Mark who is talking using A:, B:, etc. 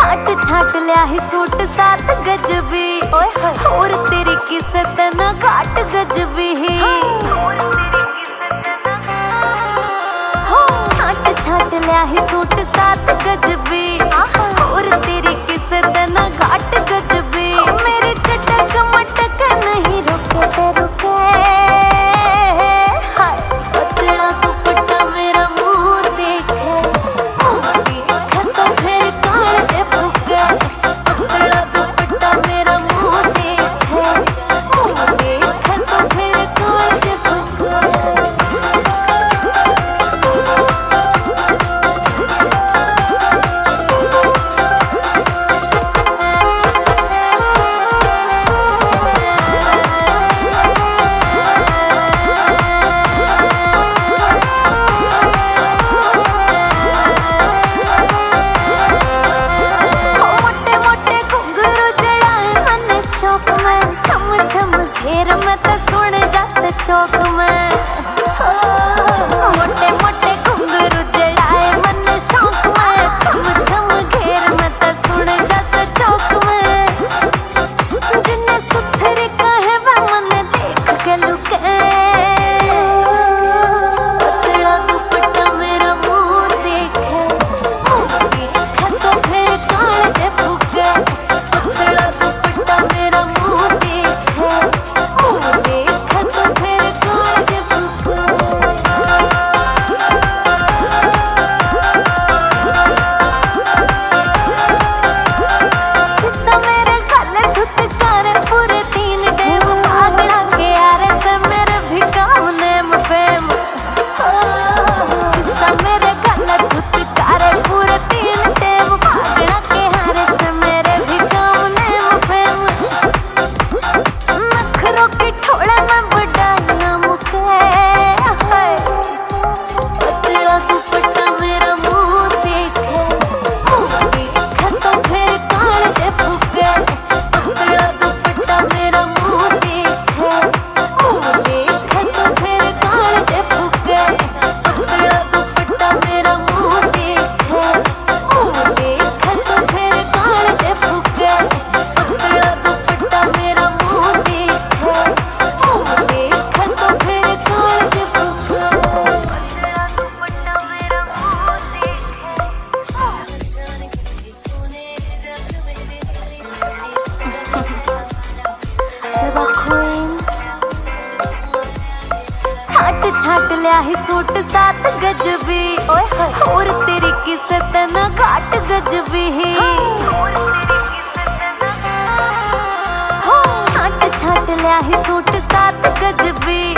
A: छाट छाट लिया ही सूट 7 गजबी और तेरी किस्मत ना घाट गजबी और तेरी किस्मत ना छाट छाट लिया ही सूट 7 गजबी और तेरी किस्मत ना घाट गजबी मेरे चटक मटक नहीं रुके ते रुके पतला दुपट्टा मेरा मुंह देखे तो फिर कान दे फुके पतला दुपट्टा मेरा मुंह देखे तो फिर कान दे फुके चौक में मोटे मोटे घुंघरू जड़ाए मन शौक में छम छम घेर में तो सुन जैसे चौक में जिन्हें सुथरी कहे वह मन देख के लुके पतला दुपट्टा मेरा मुंह देखे तो फिर कान दे फूके पतला दुपट्टा मेरा मुंह देखे छाट लिया ही सूट 7 गजबी और तेरी किस्मत ना घाट गजबी छाट छाट लिया ही सूट 7 गजबी